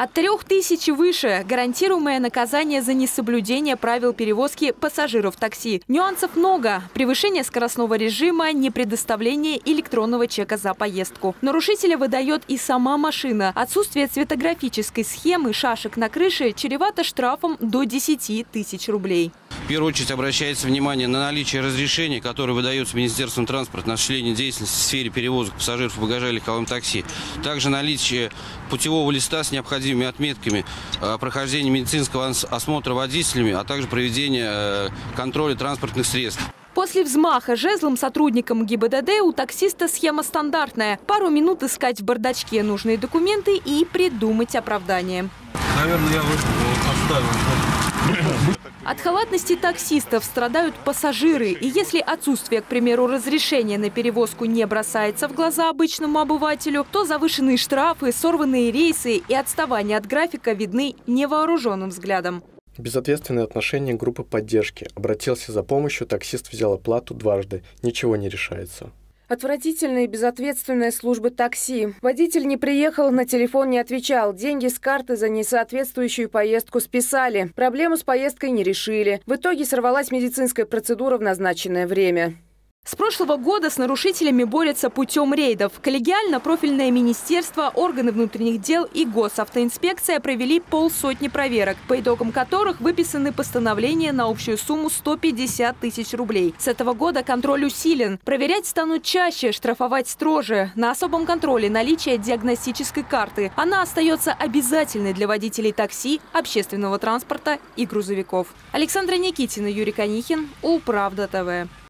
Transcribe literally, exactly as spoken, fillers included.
От трех тысяч и выше – гарантируемое наказание за несоблюдение правил перевозки пассажиров такси. Нюансов много. Превышение скоростного режима, непредоставление электронного чека за поездку. Нарушителя выдает и сама машина. Отсутствие цветографической схемы шашек на крыше чревато штрафом до десяти тысяч рублей. В первую очередь обращается внимание на наличие разрешения, которое выдается Министерством транспорта на осуществление деятельности в сфере перевозок пассажиров и багажа легковым такси. Также наличие путевого листа с необходимыми отметками о прохождении медицинского осмотра водителями, а также проведение контроля транспортных средств. После взмаха жезлом сотрудникам ГИБДД у таксиста схема стандартная. Пару минут искать в бардачке нужные документы и придумать оправдание. Наверное, я оставил. От халатности таксистов страдают пассажиры. И если отсутствие, к примеру, разрешения на перевозку не бросается в глаза обычному обывателю, то завышенные штрафы, сорванные рейсы и отставание от графика видны невооруженным взглядом. Безответственное отношение группы поддержки. Обратился за помощью, таксист взял оплату дважды. Ничего не решается. Отвратительная и безответственная служба такси. Водитель не приехал, на телефон не отвечал. Деньги с карты за несоответствующую поездку списали. Проблему с поездкой не решили. В итоге сорвалась медицинская процедура в назначенное время. С прошлого года с нарушителями борются путем рейдов. Коллегиально профильное министерство, органы внутренних дел и госавтоинспекция провели полсотни проверок, по итогам которых выписаны постановления на общую сумму сто пятьдесят тысяч рублей. С этого года контроль усилен. Проверять станут чаще, штрафовать строже. На особом контроле наличие диагностической карты. Она остается обязательной для водителей такси, общественного транспорта и грузовиков. Александра Никитина, Юрий Конихин, Улправда ТВ.